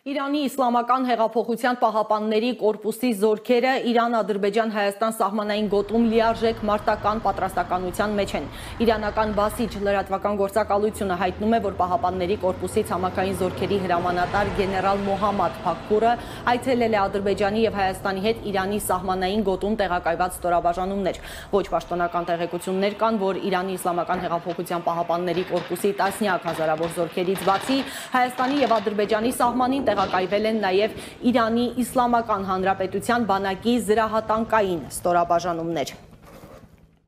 Իրանի Իսլամական հեղափոխության պահապանների կորպուսի զորքերը Իրան-Ադրբեջան-Հայաստան սահմանային գոտում լիարժեք մարտական պատրաստականության մեջ են։ Իրանական Բասիջ լրատվական գործակալությունը հայտնում է, որ պահապանների կորպուսի ցամաքային զորքերի հրամանատար գեներալ Մոհամմադ Փաքփուրը այցելել է Ադրբեջանի եւ Հայաստանի հետ Իրանի սահմանային գոտում տեղակայված ստորաբաժանումներ։ Ոչ պաշտոնական տեղեկություններ կան, որ Իրանի Իսլամական հեղափոխության պահապանների կորպուսի տասնյակ հազարավոր զորքերից բացի Հայաստանի եւ Ադրբեջանի սահմանին տեղակայվել են նաև Իրանի Իսլամական Հանրապետության բանակի զրահատանկային ստորաբաժանումներ։